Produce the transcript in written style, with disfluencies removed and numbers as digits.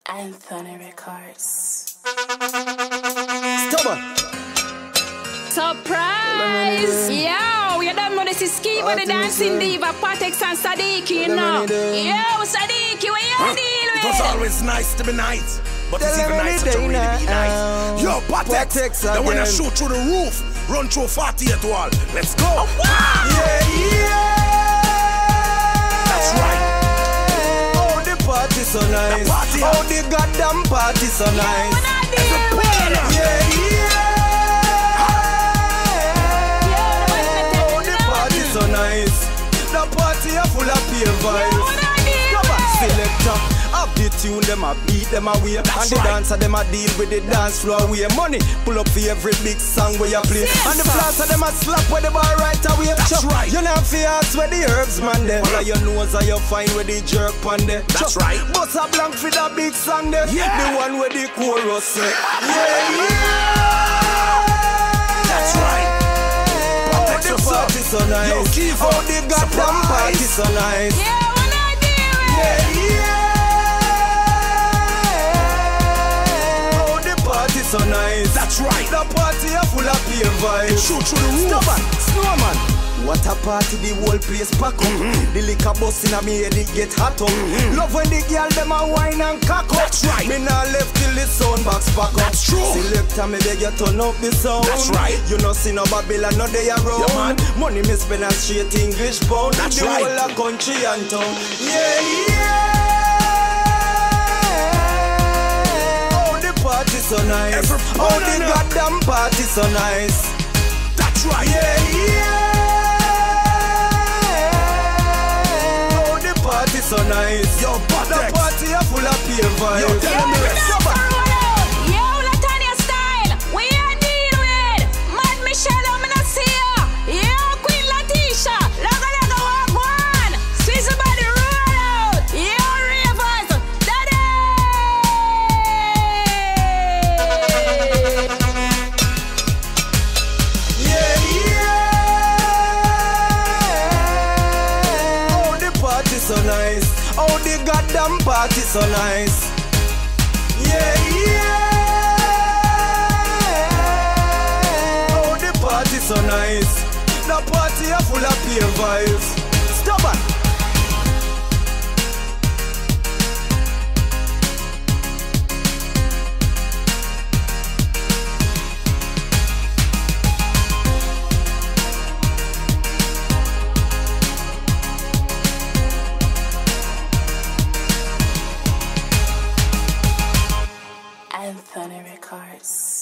Anthony Records. Stubborn. Surprise! Yo, you don't know this is Kieva, the dancing diva, Patexx and Sadiki, you know. Yo, Sadiki, what you deal with? It was always nice to be nice, but it's even nicer to really be nice. Yo, Patexx, the one that shoot through the roof, run through 48 wall. Let's go. Oh, wow. Yeah. That's right. Oh, the party so nice. The party, oh, the goddamn party so nice. Oh, the party so nice. The party are full of peer vibes. Selector, up the tune, them a beat, them a way. And the dancer, them a deal with the dance floor way. Money, pull up for every big song where you play. And the flasher, them a slap with the bar right away. That's right. You not fi ask where the herbs man there. All your nose are you find where the jerk pan there. That's right. Bust a blank for that big song there. Yeah. The one where the chorus say. That's right. Oh, the party so nice. Yo, Kieva. Oh, the goddamn party so nice. Oh, the party so nice. That's right. The party are full of peer vibes. Shoot through the roof. Snowman. What a party, the whole place pack up. The liquor bus in a me head, it get hot up. Love when the girl them a wine and cock up. That's right. Me nah left till the sound box pack up. That's true. Selector, me beg you turn up the sound. That's right. You know see no Babylon, no they around. Yeah, man. Money me spend a straight English pound. That's the right. whole of country and town. Oh, the party so nice. Every Oh, the goddamn party so nice. That's right. Oh, the party so nice. Yo, Patexx. The party are full of peer vibes. Yo, tell them the rest. Yo, Latanya style, we are deal with Mad Michelle, I'm gonna see ya. Yo, Queen Latisha, laga walk one. Swiss body roll out. Yo, Ravens, daddy. Oh, the party so nice. Oh, the goddamn party so nice. Oh, the party so nice. The party are full of peer vibes. Stubborn. Anthony Records.